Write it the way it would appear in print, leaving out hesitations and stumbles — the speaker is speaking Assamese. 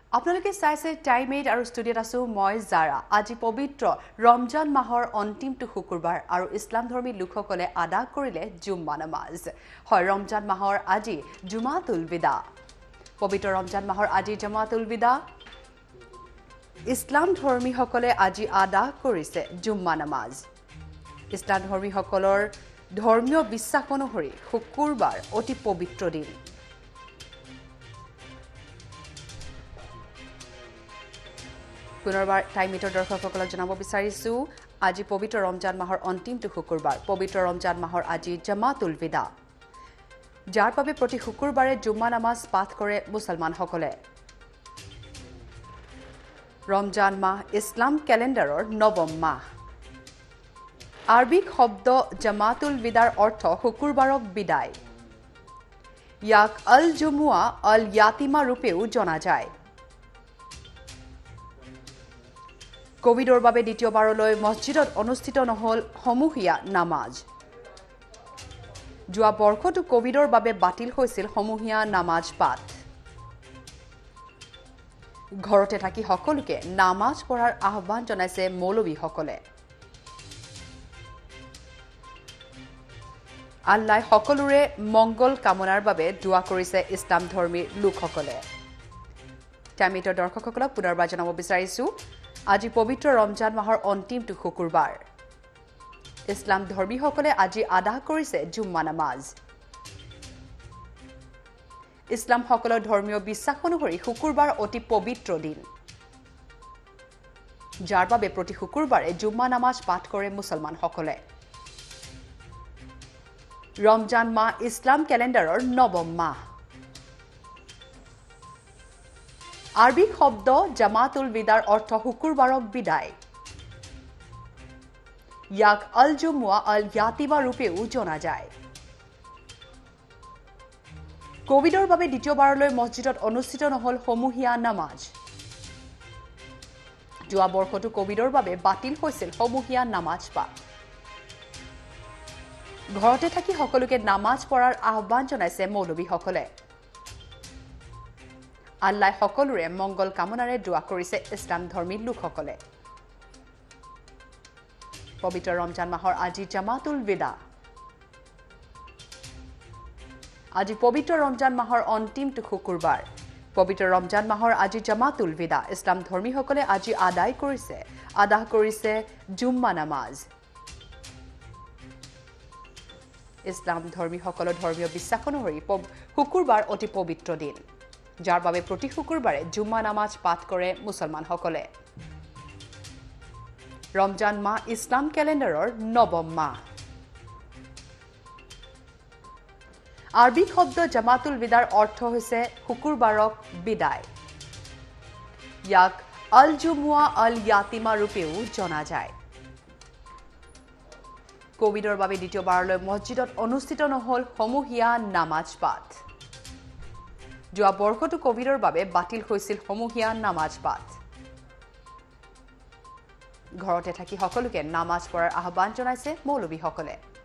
আপোনালোকে চাইছে টাইম 8 আৰু ষ্টুডিঅ'ত আছো মই জাৰা আজি পবিত্ৰ ৰমজান মাহৰ অন্তিমটো শুকুৰবাৰ আৰু ইছলাম ধৰ্মী লোকসকলে আদা কৰিলে জুম্মা নামাজ হয় ৰমজান মাহৰ আজি জুমাতুল বিদা পবিত্ৰ ৰমজান মাহৰ আজি জুমাতুল বিদা ইছলাম ধৰ্মীসকলে আজি আদা কৰিছে জুম্মা নামাজ ইছলাম ধৰ্মীসকলৰ ধৰ্মীয় বিশ্বাস অনুসৰি শুকুৰবাৰ অতি পবিত্ৰ দিন পুনৰবাৰ টাইমিটৰ দৰ্শকসকলক জনাব বিচাৰিছো আজি পবিত্ৰ ৰমজান মাহৰ অন্তিমটো শুকুৰবাৰ পবিত্ৰ ৰমজান মাহৰ আজি জমাতুল বিদা যাৰ বাবে প্ৰতি শুকুৰবাৰে জুম্মা নামাজ পাঠ কৰে মুছলমানসকলে ৰমজান মাহ ইছলাম কেলেণ্ডাৰৰ নৱম মাহ আৰবিক শব্দ জমাতুল বিদাৰ অৰ্থ শুকুৰবাৰক বিদায় ইয়াক আল জুমুৱা আল ইয়াতিমা ৰূপেও জনা যায় কোভিডৰ বাবে দ্বিতীয়বাৰলৈ মছজিদত অনুষ্ঠিত নহল সমূহীয়া নামাজ যোৱা বৰ্ষটো কোভিডৰ বাবে বাতিল হৈছিল সমূহীয়া নামাজ পাঠ ঘৰতে থাকি সকলোকে নামাজ পঢ়াৰ আহ্বান জনাইছে মৌলবীসকলে আল্লাহ সকলোৰে মংগল কামনাৰ বাবে দোৱা কৰিছে ইছলাম ধৰ্মীৰ লোকসকলে টাইমিটৰ দৰ্শকসকলক পুনৰবাৰ জনাব বিচাৰিছো আজি পবিত্ৰ ৰমজান মাহৰ অন্তিমটো শুকুৰবাৰ ইছলাম ধৰ্মীসকলে আজি আদা কৰিছে জুম্মা নামাজ ইছলাম সকলৰ ধৰ্মীয় বিশ্বাস অনুসৰি শুকুৰবাৰ অতি পবিত্ৰ দিন যাৰ বাবে প্ৰতি শুকুৰবাৰে জুম্মা নামাজ পাঠ কৰে মুছলমানসকলে ৰমজান মাহ ইছলাম কেলেণ্ডাৰৰ নৱম মাহ আৰবিক শব্দ জামাতুল বিদাৰ অৰ্থ শুকুৰবাৰক বিদায় ইয়াক আল জুমুৱা আল ইয়াতিমা ৰূপেও জনা যায় কোভিডৰ বাবে দ্বিতীয়বাৰলৈ মছজিদত অনুষ্ঠিত নহল সমূহীয়া নামাজ যোৱা বৰ্ষটো কোভিডৰ বাবে বাতিল হৈছিল সমূহীয়া নামাজ পাঠ ঘৰতে থাকি সকলোকে নামাজ পঢ়াৰ আহ্বান জনাইছে মৌলবীসকলে আল্লাহ সকলোৰে মংগল কামনাৰে দোৱা কৰিছে ইছলাম ধৰ্মীৰ লোকসকলে পবিত্ৰ ৰমজান মাহৰ আজি জমাতুল বিদা আজি পবিত্ৰ ৰমজান মাহৰ অন্তিমটো শুকুৰবাৰ পবিত্ৰ ৰমজান মাহৰ আজি জমাতুল বিদা ইছলাম ধৰ্মীসকলে আজি আদা কৰিছে জুম্মা নামাজ ইছলাম ধৰ্মীসকলৰ ধৰ্মীয় বিশ্বাস অনুসৰি শুকুৰবাৰ অতি পবিত্ৰ দিন যাৰ বাবে প্ৰতি শুকুৰবাৰে জুম্মা নামাজ পাঠ কৰে মুছলমানসকলে ৰমজান মাহ ইছলাম কেলেণ্ডাৰৰ নৱম মাহ আৰবিক শব্দ জামাতুল বিদাৰ অৰ্থ হৈছে শুকুৰবাৰক বিদায় ইয়াক আল জুমুৱা আল ইয়াতিমা ৰূপেও জনা যায় কোভিডৰ বাবে দ্বিতীয়বাৰলৈ মছজিদত অনুষ্ঠিত নহল সমূহীয়া নামাজ পাঠ যোৱা বৰ্ষটো কোভিডৰ বাবে বাতিল হৈছিল সমূহীয়া নামাজ পাঠ ঘৰতে থাকি সকলোকে নামাজ পঢ়াৰ আহ্বান জনাইছে মৌলবীসকলে